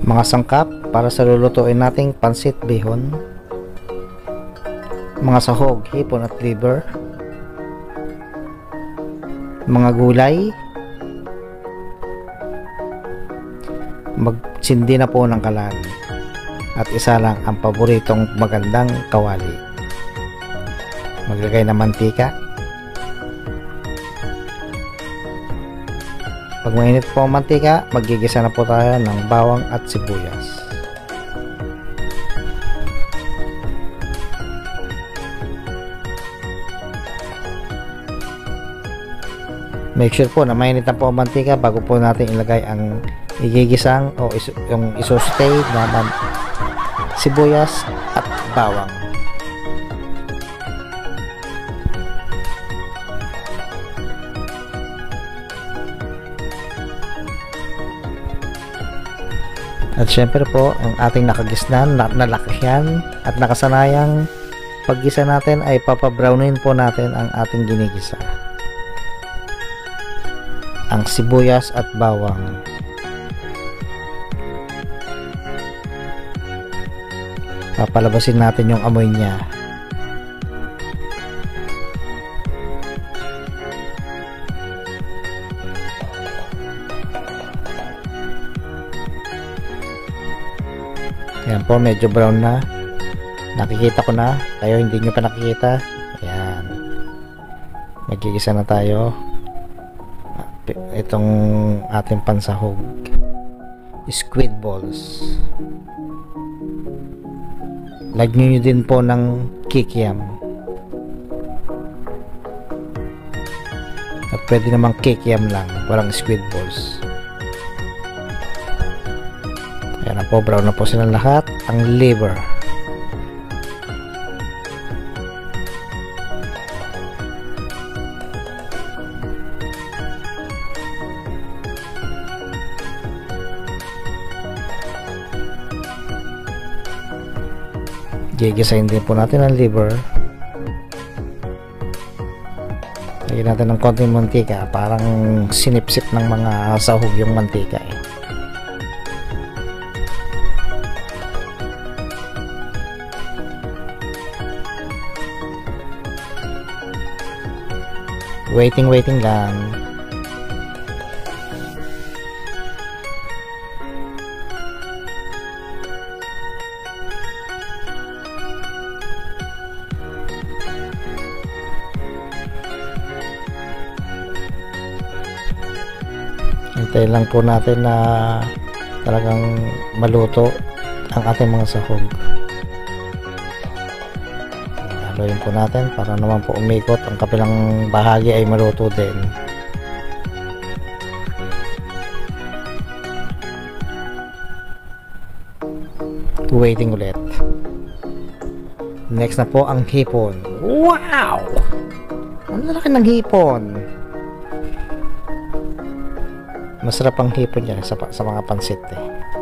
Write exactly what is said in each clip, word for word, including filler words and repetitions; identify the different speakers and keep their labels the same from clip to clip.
Speaker 1: Mga sangkap para sa lulutuin nating pansit bihon. Mga sahog, hipon at liver. Mga gulay. Magsindi na po ng kalan. At isa lang ang paboritong magandang kawali. Maglagay ng mantika. Pag mainit po ang mantika, magigisa na po tayo ng bawang at sibuyas. Make sure po na mainit na po ang mantika bago po natin ilagay ang igigisang o is yung isostay na sibuyas at bawang. At syempre po, ang ating nakagisnan, nalakihan at nakasanayang paggisa natin ay papabrownin po natin ang ating ginigisa. Ang sibuyas at bawang. Papalabasin natin yung amoy niya. Ayan po, medyo brown na. Nakikita ko na. Kayo hindi nyo pa nakikita. Ayan. Magigisa na tayo. Itong ating pansahog. Squid balls. Lagyan nyo din po ng kikiam. At pwede namang kikiam lang. Walang squid balls. Ayan na po, brown na po silang lahat. Ang liver. Gigisahin din po natin ang liver. Lagyan natin ng konting mantika. Parang sinipsip ng mga sahog yung mantika eh. Waiting, waiting lang. Hintayin lang po natin na talagang maluto ang ating mga sahog. Haluin po natin para naman po umikot ang kabilang bahagi ay maluto din. Waiting ulit. Next na po ang hipon. Wow! Ang laki ng hipon. Masarap ang hipon yan sa, sa mga pansit eh.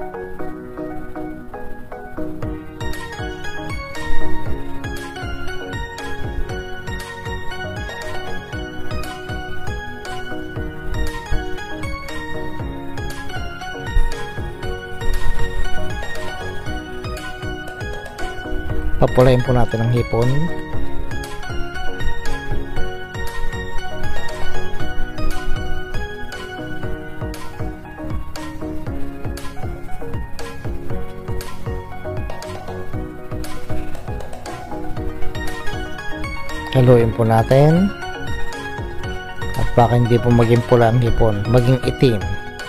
Speaker 1: Papulayin po natin ang hipon. Haluin po natin. At baka hindi po maging pula ang hipon, maging itim.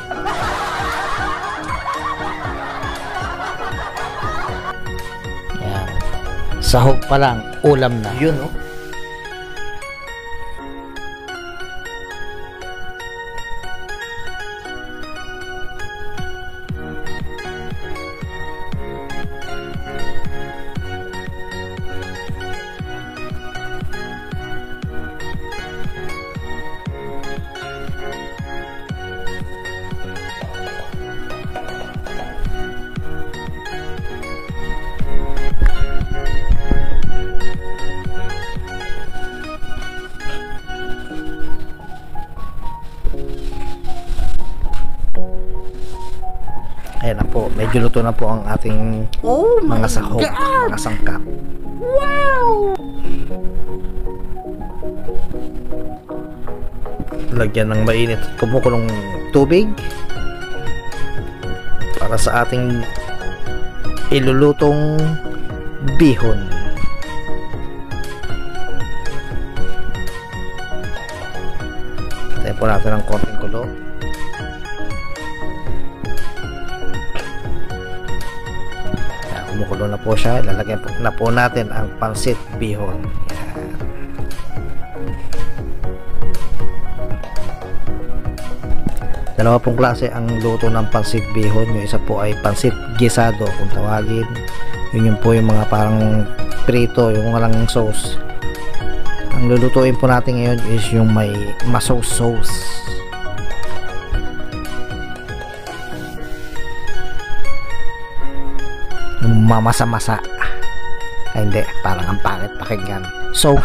Speaker 1: Sahog pa lang, ulam na. Yun, oh. Ayan na po, medyo luto na po ang ating
Speaker 2: Oh my
Speaker 1: mga sahog,
Speaker 2: God!
Speaker 1: mga sangkap.
Speaker 2: Wow!
Speaker 1: Lagyan ng mainit at kumukulong tubig para sa ating ilulutong bihon. Tayo po natin ng konting kulo. Ayan, kumukulo na po siya. Ilalagyan po, na po natin ang pansit bihon. Ayan. Dalawa pong klase ang luto ng pansit bihon. Yung isa po ay pansit gisado kung tawagin. Yun yung po yung mga parang prito, yung walang sauce. Ang lulutuin po natin ngayon is yung may maso sauce. Yung mamasa-masa. Ay hindi, parang ang pangit pakinggan. Sauce.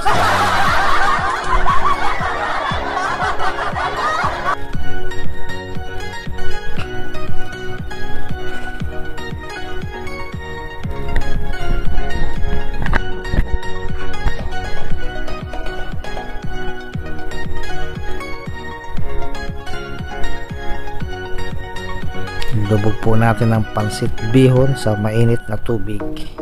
Speaker 1: Lubog po natin ang pansit bihon sa mainit na tubig.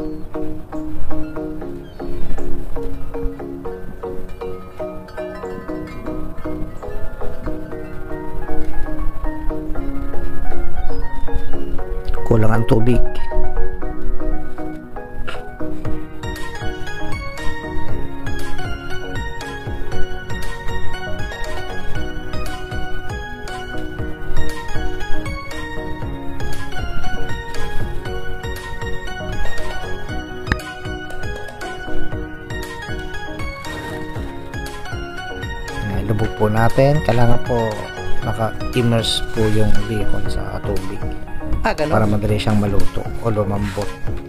Speaker 1: Kulang ang tubig. Lubog po natin, kailangan po naka-immerse po yung bihon sa tubig
Speaker 2: Ah, ganun?
Speaker 1: para madali siyang maluto o lumambot.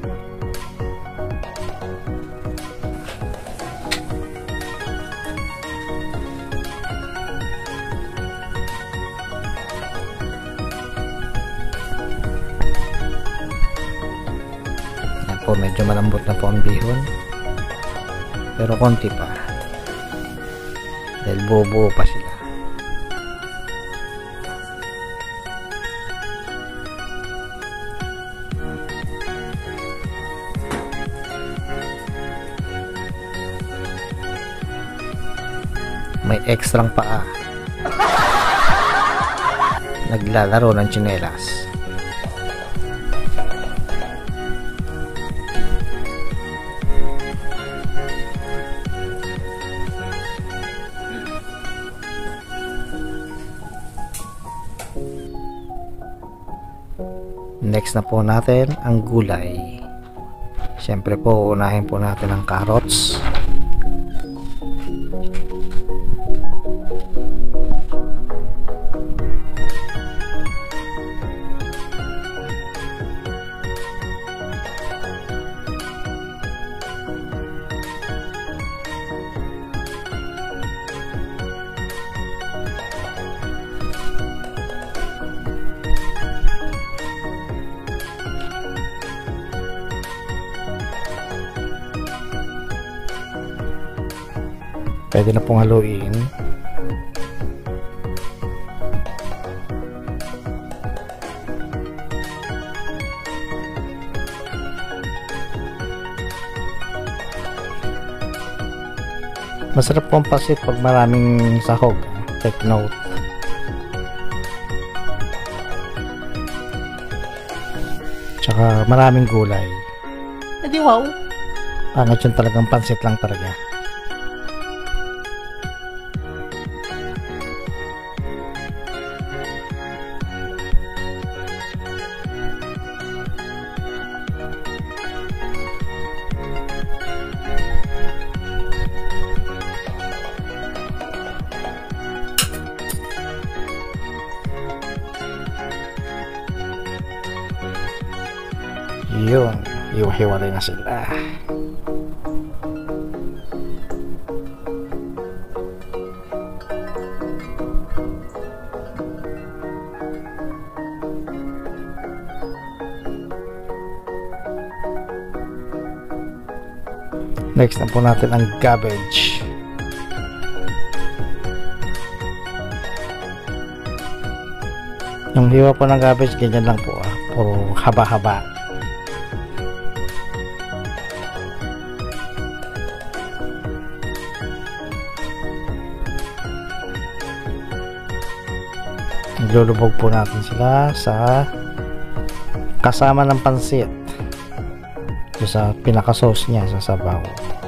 Speaker 1: Yan po, medyo malambot na po ang bihon, pero konti pa dahil buo-buo pa sila. May ekstrang paa. Naglalaro ng tsinelas. Next na po natin ang gulay. Siyempre po, unahin po natin ang carrots. Pwede na pong haluin. Masarap po ang pasit pag maraming sahog. Take note. Tsaka maraming gulay.
Speaker 2: Eh di wow.
Speaker 1: Pangit yun, talagang pansit lang talaga. Yun, iwahiwalay na sila. Next na po natin ang cabbage. Yung hiwa po ng cabbage, ganyan lang po ah. Puro haba-haba. Lulubog po natin sila sa kasama ng pansit. Sa pinaka-sauce niya sa sabaw.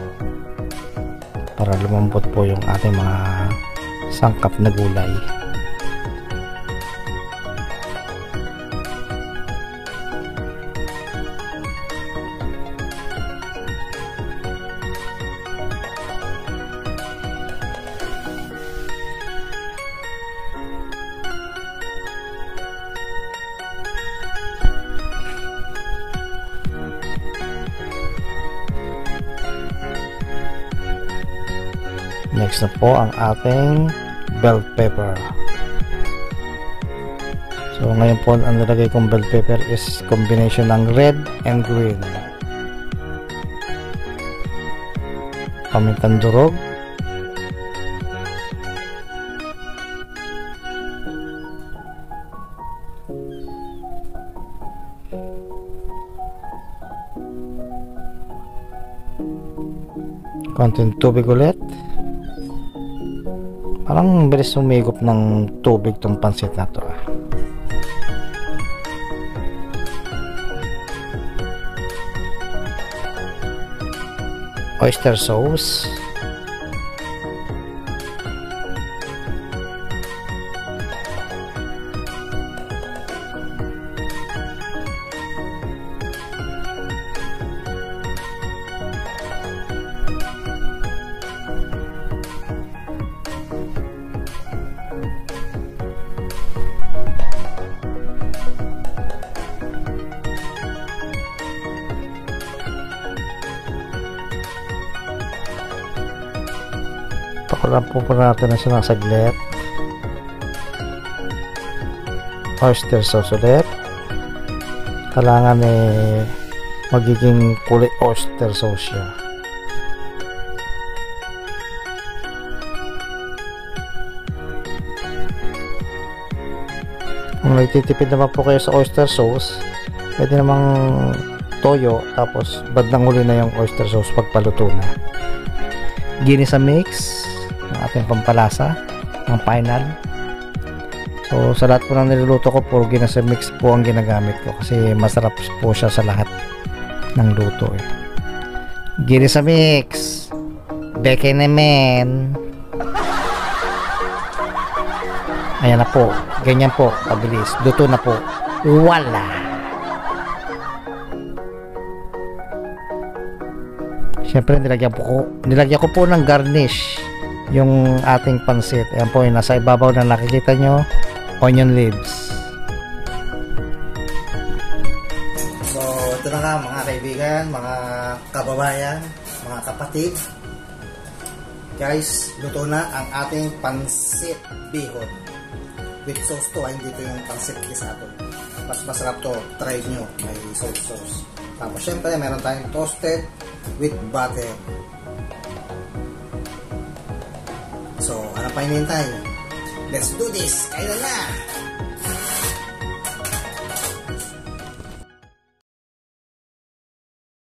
Speaker 1: Para lumambot po yung ating mga sangkap na gulay. Next na po ang ating bell pepper. So ngayon po ang nilagay kong bell pepper is combination ng red and green. Pamintang durog. Konting tubig ulit. Parang bilis sumigop ng tubig tong pansit na to ah. Oyster sauce. Pakulan po po natin na siya ng saglit. Oyster sauce ulit. Kailangan eh magiging kulay oyster sauce siya. Kung nagtitipid naman po kayo sa oyster sauce, pwede namang toyo tapos bandang huli na yung oyster sauce pagpaluto na. Ginisa mix ng ating pampalasa, ang final. So sa lahat po ng niluluto ko, puro ginisa mix po ang ginagamit ko kasi masarap po siya sa lahat ng luto eh. Ginisa mix, beke naman. Ayan na po, ganyan po kabilis, luto na po. Wala. Siyempre nilagyan po ko, nilagyan ko po ng garnish yung ating pansit. Ayan po yung nasa ibabaw na nakikita nyo, onion leaves. So ito na nga mga kaibigan, mga kababayan, mga kapatid. Guys, luto na ang ating pansit bihon. With sauce to, hindi to yung pansit gisado. Mas masarap to, try nyo, may sauce sauce. Tapos syempre meron tayong toasted with butter. So ano pa hinihintay? Let's do this! Kailan na!